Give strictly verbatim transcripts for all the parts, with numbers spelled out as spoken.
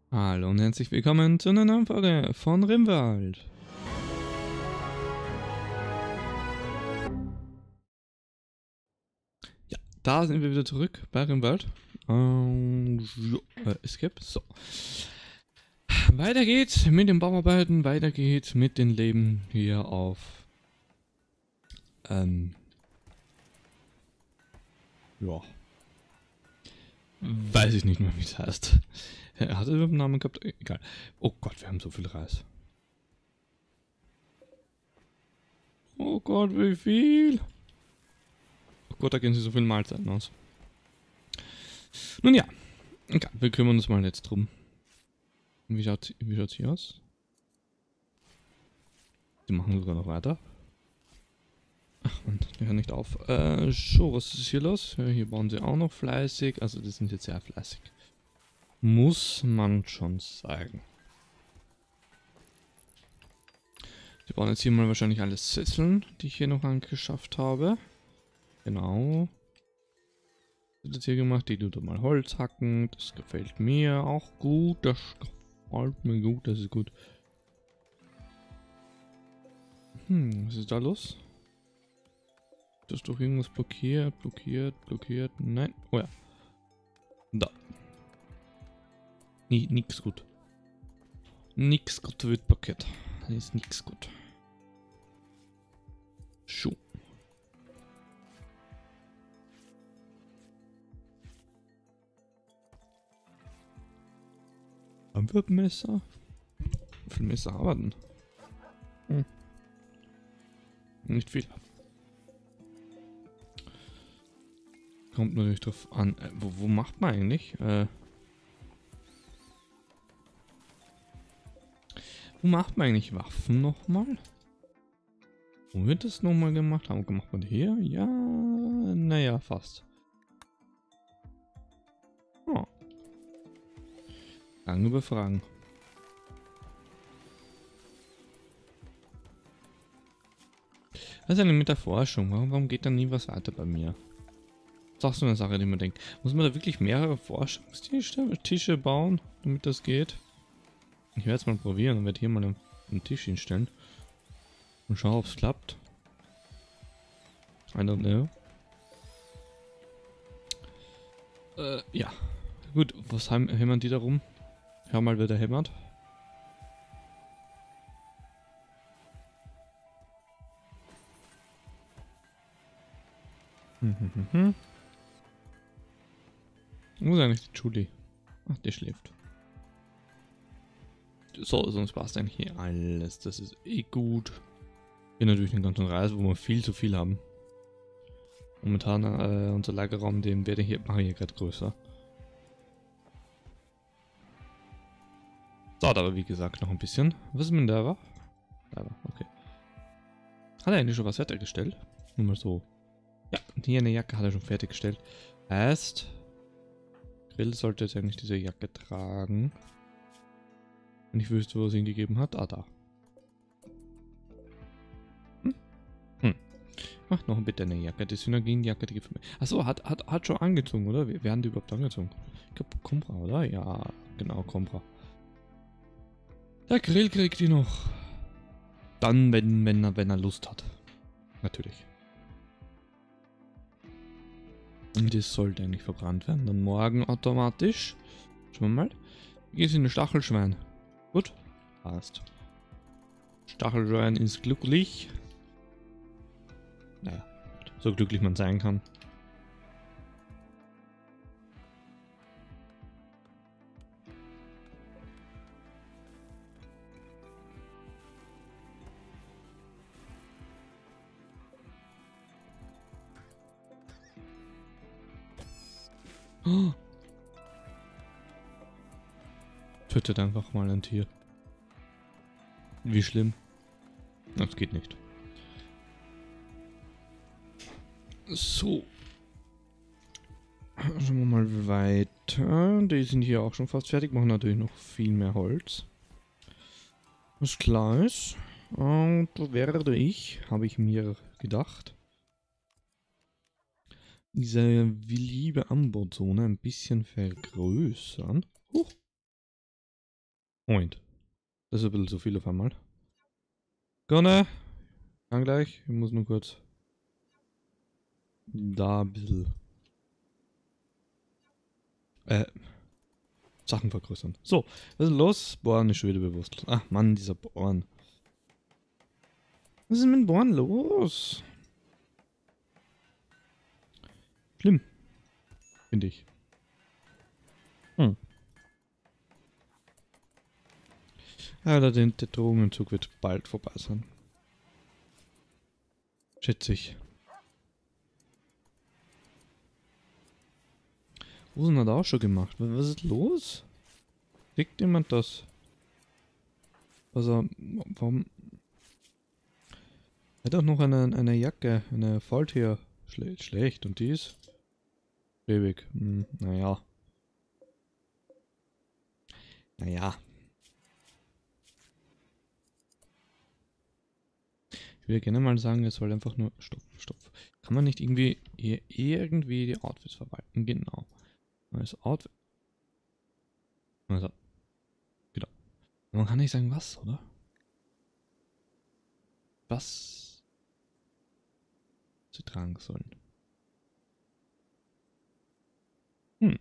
Hallo und herzlich willkommen zu einer neuen Folge von Rimworld. Ja, da sind wir wieder zurück bei Rimworld. Ähm, jo, äh, Escape, so. Weiter geht's mit den Bauarbeiten, weiter geht's mit dem Leben hier auf, ähm, ja, weiß ich nicht mehr, wie es heißt. Er hatte überhaupt einen Namen gehabt, egal. Oh Gott, wir haben so viel Reis. Oh Gott, wie viel? Oh Gott, da gehen sie so viele Mahlzeiten aus. Nun ja, egal, wir kümmern uns mal jetzt drum. Wie schaut wie schaut's hier aus? Die machen sogar noch weiter. Ach man, der hört nicht auf. Äh, so, was ist hier los? Ja, hier bauen sie auch noch fleißig. Also die sind jetzt sehr fleißig. Muss man schon sagen. Die bauen jetzt hier mal wahrscheinlich alle Sesseln, die ich hier noch angeschafft habe. Genau. Das wird jetzt hier gemacht. Die tut mal Holz hacken. Das gefällt mir auch gut. Das gefällt mir gut. Das ist gut. Hm, was ist da los? Ist das doch irgendwas blockiert, blockiert, blockiert? Nein. Oh ja. Da. Nie, nix gut. Nix gut wird blockiert. Das ist nix gut. Schuh. Haben wir Messer? Wie viel Messer haben wir denn? Hm. Nicht viel. Kommt natürlich drauf an. Äh, wo, wo macht man eigentlich? Äh, wo macht man eigentlich Waffen nochmal? Wo wird das nochmal gemacht? Haben wir gemacht man hier? Ja, naja, fast. Oh. Lange überfragen. Was ist denn mit der Forschung? Warum, warum geht da nie was weiter bei mir? Das ist auch so eine Sache, die man denkt. Muss man da wirklich mehrere Forschungstische Tische bauen, damit das geht? Ich werde es mal probieren und werde hier mal einen, einen Tisch hinstellen. Und schauen, ob es klappt. I don't know. Äh, ja. Gut, was haben, hämmern die da rum? Hör mal, wer da hämmert. Hm, hm, hm, hm. Wo ist eigentlich die Julie? Ach, die schläft. So, sonst passt eigentlich hier alles. Das ist eh gut. Hier natürlich den ganzen Reis, wo wir viel zu viel haben. Momentan äh, unser Lagerraum, den werde ich hier, mache ich hier gerade größer. Dauert aber wie gesagt noch ein bisschen. Was ist mit der war? Okay. Hat er eigentlich schon was fertiggestellt? Nur mal so. Ja, hier eine Jacke hat er schon fertiggestellt. Heißt, Grill sollte jetzt eigentlich diese Jacke tragen. Wenn ich wüsste, wo er sie hingegeben hat. Ah, da. Hm? Hm. Mach noch bitte eine Jacke. Die Synergienjacke, die gefällt mir. Achso, hat, hat, hat schon angezogen, oder? Wer hat die überhaupt angezogen? Ich glaube, Compra, oder? Ja, genau, Compra. Der Grill kriegt die noch. Dann, wenn, wenn, er, wenn er Lust hat. Natürlich. Und das sollte eigentlich verbrannt werden. Dann morgen automatisch. Schauen wir mal. Hier ist ein Stachelschwein. Gut. Passt. Stachelschwein ist glücklich. Naja, so glücklich man sein kann. Oh. Tötet einfach mal ein Tier. Wie schlimm. Das geht nicht. So. Schauen wir mal weiter. Die sind hier auch schon fast fertig. Machen natürlich noch viel mehr Holz. Was klar ist. Und da werde ich, habe ich mir gedacht, diese liebe Anbauzone ein bisschen vergrößern. Huch. Moment. Das ist ein bisschen zu viel auf einmal. Gerne. Kann gleich. Ich muss nur kurz da ein bisschen äh, Sachen vergrößern. So, was ist los? Bohren ist schon wieder bewusst. Ach Mann, dieser Bohren. Was ist mit dem Bohren los? Schlimm. Finde ich. Hm. Ja, der, der Drogenentzug wird bald vorbei sein. Schätze ich. Rosen hat auch schon gemacht. Was ist los? Kriegt jemand das? Also, warum? Er hat auch noch eine, eine Jacke, eine Faultier. Schle schlecht. Und die ist? Ewig. Hm, naja. Naja. Ich würde gerne mal sagen, er soll einfach nur... Stopp, stopp. Kann man nicht irgendwie hier irgendwie die Outfits verwalten? Genau. Neues Outfit. Also. Genau. Man kann nicht sagen, was, oder? Was sie tragen sollen. Hm.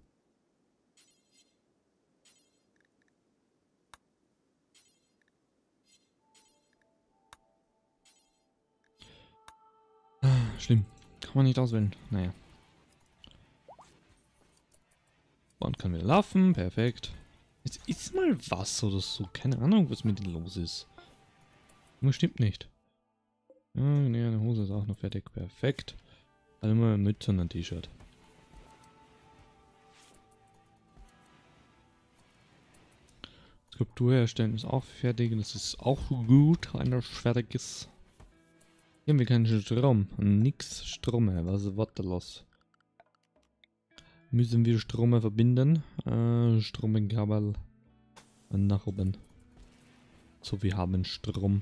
Ah, schlimm. Kann man nicht auswählen. Naja. Und kann wieder laufen. Perfekt. Jetzt ist mal was oder so. Keine Ahnung, was mit denen los ist. Das stimmt nicht. Ja, ne, eine Hose ist auch noch fertig. Perfekt. Also immer eine Mütze und ein T-Shirt. Skulptur herstellen ist auch fertig. Das ist auch gut, wenn das fertig ist. Hier haben wir keinen Strom. Nix Strom. Was ist da los? Müssen wir Strome verbinden? Äh, Stromkabel nach oben. So, wir haben Strom.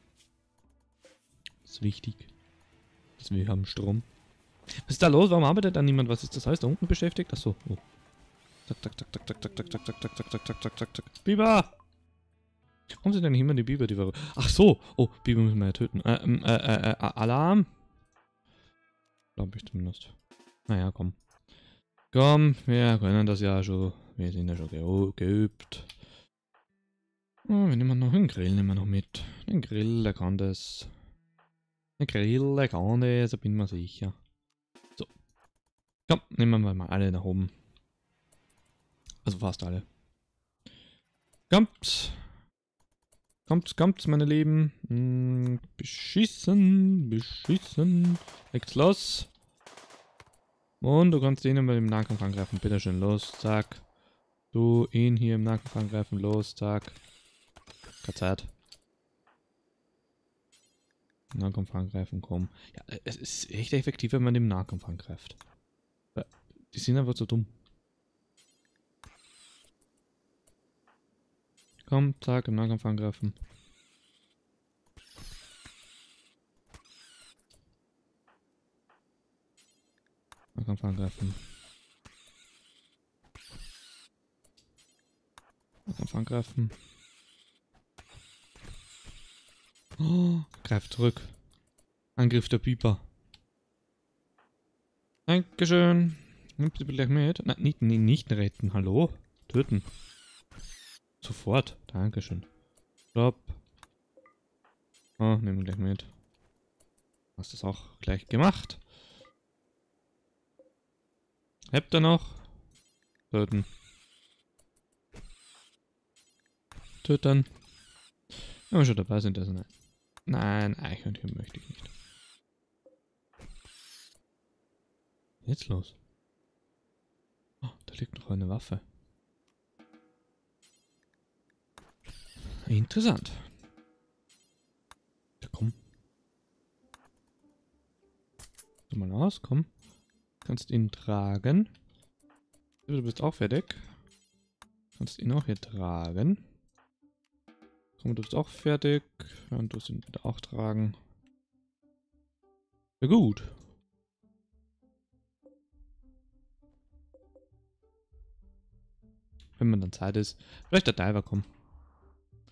Das ist wichtig. Dass wir haben Strom. Was ist da los? Warum arbeitet da niemand? Was ist das heißt? Da unten beschäftigt? Achso. Oh. Tak, tak, tak, tak, tak, tak, tak, tak, tak, tak, tak, tak, tak, tak, tak, tak. Biber! Warum sind denn immer die Biber, die wir... Ach so! Oh, Biber müssen wir ja töten. Äh, äh, äh, äh, Alarm? Glaube ich zumindest. Naja, komm. Komm, wir können das ja schon. Wir sind ja schon ge geübt. Oh, wir nehmen noch einen Grill, nehmen wir noch mit. Den Grill, der kann das. Der Grill, der kann das, da bin ich mir sicher. So. Komm, nehmen wir mal alle nach oben. Also fast alle. Kommt. Kommt, kommt, meine Lieben. Hm, beschissen, beschissen. Legt's los. Und du kannst ihn immer im Nahkampf angreifen. Bitteschön, los, zack. Du ihn hier im Nahkampf angreifen, los, zack. Keine Zeit. Nahkampf angreifen, komm. Ja, es ist echt effektiv, wenn man im Nahkampf angreift. Die sind einfach zu dumm. Komm, zack, im Nahkampf angreifen. Nahkampf angreifen. Nahkampf angreifen. Oh, greift zurück. Angriff der Biber. Dankeschön. Nimm sie gleich mit. Nein, nicht, nicht retten. Hallo? Töten. Sofort. Dankeschön. Stopp. Oh, nehmen wir gleich mit. Hast das auch gleich gemacht. Habt ihr noch? Töten. Töten. Wenn wir schon dabei sind, also nein. Nein, Eichhörnchen möchte ich nicht. Jetzt los. Oh, da liegt noch eine Waffe. Interessant. Ja, komm. Du mal aus, komm. Kannst ihn tragen. Du bist auch fertig. Kannst ihn auch hier tragen. Komm, du bist auch fertig. Und du musst ihn bitte auch tragen. Ja, gut. Wenn man dann Zeit ist. Vielleicht der Diver kommen.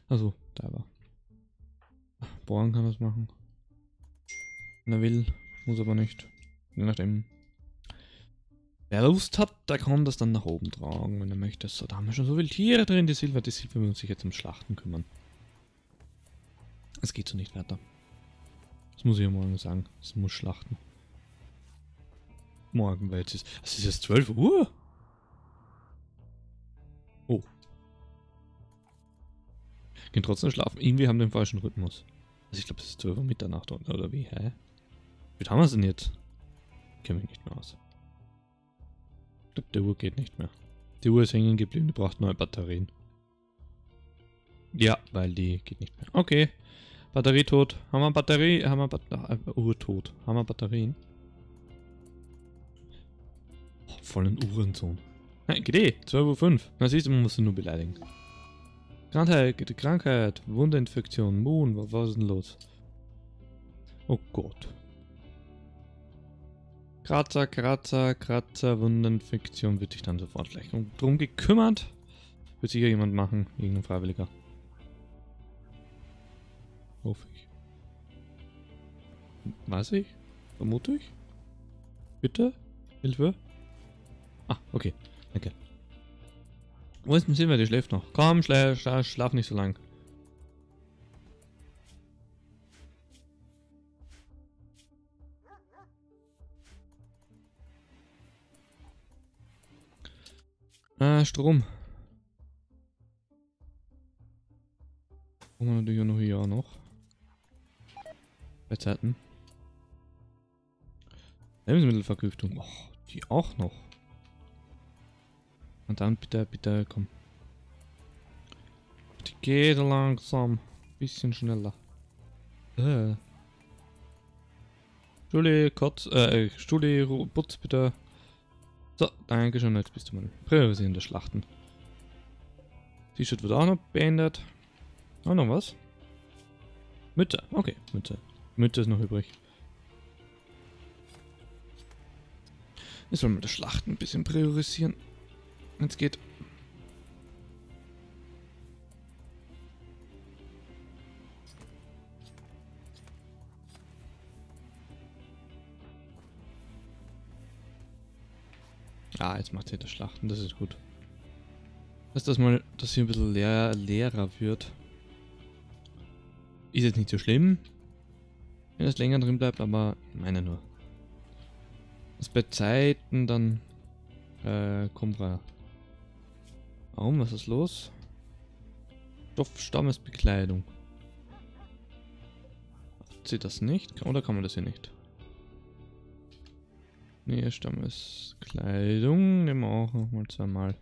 Also, da war. Bohren kann das machen. Wenn er will, muss aber nicht. Je nachdem. Wer Lust hat, der kann das dann nach oben tragen, wenn er möchte. So, da haben wir schon so viele Tiere drin. Die Silber, die Silber muss sich jetzt um Schlachten kümmern. Es geht so nicht weiter. Das muss ich ja morgen sagen. Es muss schlachten. Morgen, weil jetzt ist. Es ist jetzt zwölf Uhr. Oh. Gehen trotzdem schlafen. Irgendwie haben wir den falschen Rhythmus. Also ich glaube, es ist zwölf Uhr Mitternacht oder wie? Hä? Wie haben wir es denn jetzt? Ich kenne mich nicht mehr aus. Ich glaube, der Uhr geht nicht mehr. Die Uhr ist hängen geblieben, die braucht neue Batterien. Ja, weil die geht nicht mehr. Okay. Batterie tot. Haben wir Batterie? Haben wir Batterie? Uhr tot. Haben wir Batterien? Oh, vollen Uhrensohn. Hey, geht eh. zwölf Uhr fünf. Na siehst du, man muss sie nur beleidigen. Krankheit, Krankheit, Wundinfektion, Moon, was, was ist denn los? Oh Gott. Kratzer, Kratzer, Kratzer, Wundinfektion, wird sich dann sofort gleich drum gekümmert. Wird sicher jemand machen, irgendein Freiwilliger. Hoffe ich. Weiß ich? Vermute ich? Bitte? Hilfe? Ah, okay. Danke. Wo ist denn Silber? Die schläft noch. Komm, schla schla schlaf nicht so lang. Äh, Strom. Brauchen wir natürlich auch noch hier auch noch. Bei Zeiten. Lebensmittelvergiftung. Oh, die auch noch. Und dann bitte, bitte, komm. Die geht langsam. Bisschen schneller. Äh. Stuli, Kotz, äh, Stuli, Putz, bitte. So, danke schön, jetzt bist du mal priorisieren der Schlachten. T-Shirt wird auch noch beendet. Auch noch was? Mütze, okay, Mütze. Mütze ist noch übrig. Jetzt wollen wir das Schlachten ein bisschen priorisieren. Jetzt geht. Ah, jetzt macht sie das Schlachten, das ist gut. Dass das mal, dass hier ein bisschen leer, leerer wird. Ist jetzt nicht so schlimm, wenn es länger drin bleibt, aber ich meine nur. Das bei Zeiten dann äh, Kumbra. Warum? Was ist los? Stoffstammesbekleidung. Hat sie das nicht? Oder kann man das hier nicht? Nee, Stammeskleidung. Nehmen wir auch nochmal zweimal.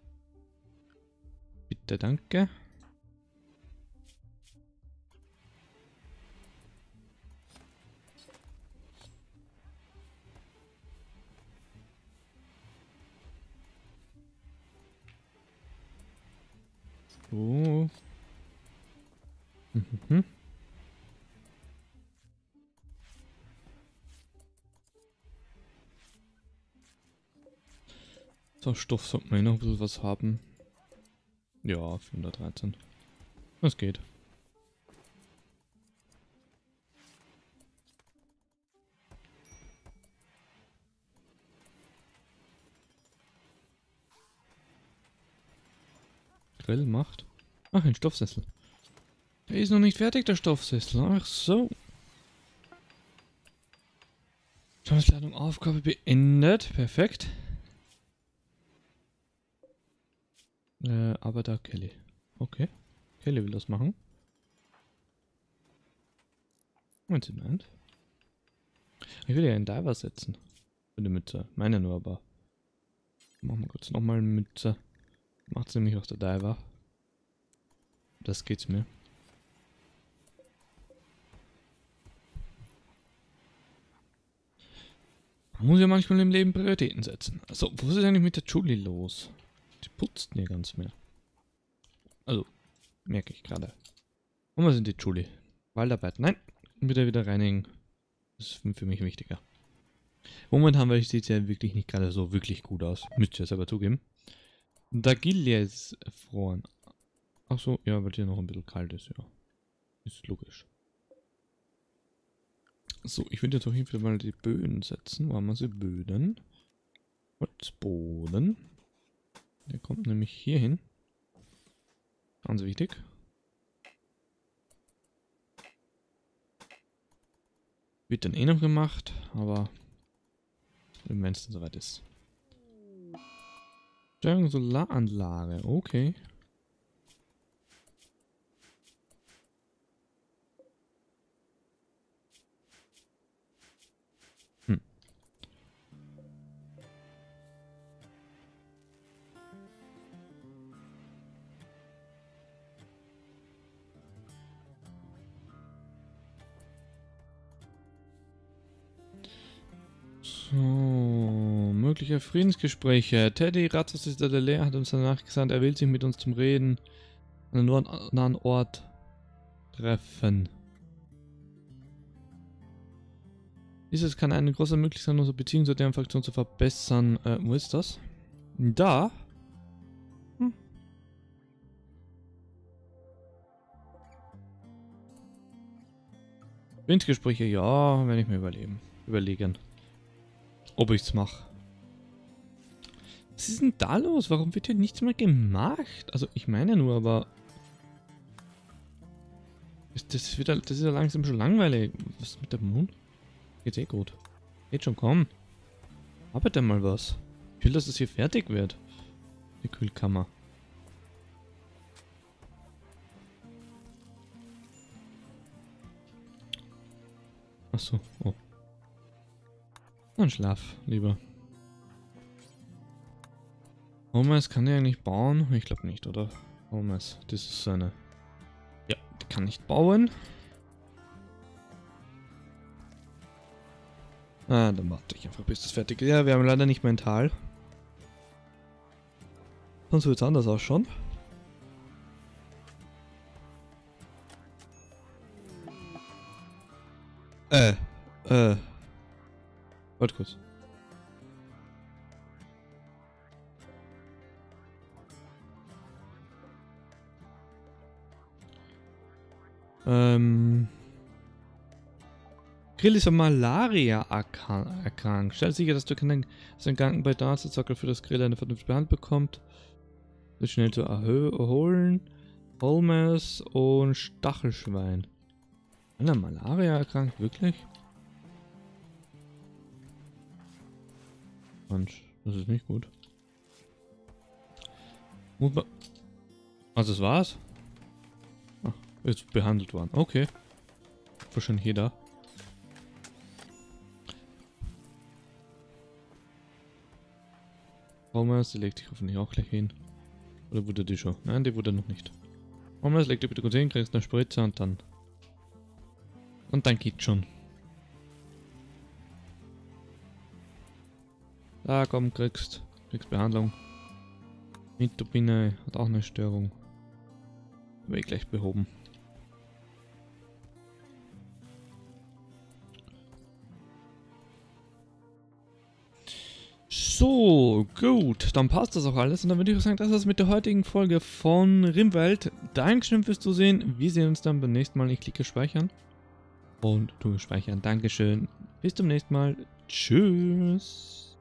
Bitte, danke. So. Mhm. So, Stoff sollte man noch ein bisschen was haben. Ja, vierhundertdreizehn. Das geht. Grill macht. Ach, ein Stoffsessel. Der ist noch nicht fertig, der Stoffsessel. Ach so. Stammesladung Aufgabe beendet. Perfekt. Äh, aber da Kelly. Okay. Kelly will das machen. Wenn sie meint. Ich will ja einen Diver setzen. Für die Mütze. Meine nur aber. Machen wir kurz nochmal eine Mütze. Macht sie nämlich auch der Diver. Das geht's mir. Man muss ja manchmal im Leben Prioritäten setzen. Also, wo ist es eigentlich mit der Julie los? Die putzt nie ganz mehr. Also, merke ich gerade. Und was sind die Julie? Waldarbeit. Nein, wieder wieder reinigen. Das ist für mich wichtiger. Momentan, weil ich sieht ja wirklich nicht gerade so wirklich gut aus. Müsst ihr es aber zugeben. Dagilia ist erfroren. Ach so, ja, weil hier noch ein bisschen kalt ist, ja. Ist logisch. So, ich würde jetzt auch hier mal die Böden setzen. Wo haben wir sie? Böden. Holzboden. Der kommt nämlich hier hin. Ganz wichtig. Wird dann eh noch gemacht, aber wenn es dann soweit ist. Steuerung Solaranlage, okay. Hm. So, mögliche Friedensgespräche. Teddy Ratzassister der Lehrer hat uns danach gesagt, er will sich mit uns zum Reden an einem nahen Ort treffen. Dieses kann eine große Möglichkeit sein, unsere Beziehung zu deren Fraktion zu verbessern. Äh, wo ist das? Da? Hm. Friedensgespräche, ja, werde ich mir überleben. Überlegen. Ob ich's mache. Was ist denn da los? Warum wird hier nichts mehr gemacht? Also, ich meine nur, aber... Das, wird, das ist ja langsam schon langweilig. Was ist mit dem Mond? Geht's eh gut. Geht schon, komm. Arbeite mal was. Ich will, dass das hier fertig wird. Die Kühlkammer. Achso, oh. Dann schlaf, lieber. Holmes kann der eigentlich bauen? Ich glaube nicht, oder? Holmes, das ist seine... Ja, der kann nicht bauen. Ah, dann warte ich einfach, bis das fertig ist. Ja, wir haben leider nicht mental. Sonst wird es anders ausschauen. Äh, äh. Warte kurz. Ähm... Grill ist an Malaria erkrankt. Stell sicher, dass du keinen Gedanken bei Darmsockel für das Grill eine vernünftige Behandlung bekommt. Das schnell zu erholen. Holmes und Stachelschwein. An der Malaria erkrankt, wirklich? Mensch, das ist nicht gut. Also das war's? Ach, ist behandelt worden. Okay. Wahrscheinlich jeder. Holmes, die legt sich hoffentlich auch gleich hin. Oder wurde die schon? Nein, die wurde noch nicht. Holmes, leg dich bitte kurz hin, kriegst eine Spritze und dann... Und dann geht's schon. Da komm, kriegst, kriegst Behandlung. Mitopine hat auch eine Störung. Werde ich gleich behoben. So, gut, dann passt das auch alles und dann würde ich auch sagen, das ist mit der heutigen Folge von Rimwelt. Dankeschön fürs Zusehen, wir sehen uns dann beim nächsten Mal. Ich klicke Speichern und du speichern. Dankeschön, bis zum nächsten Mal, tschüss.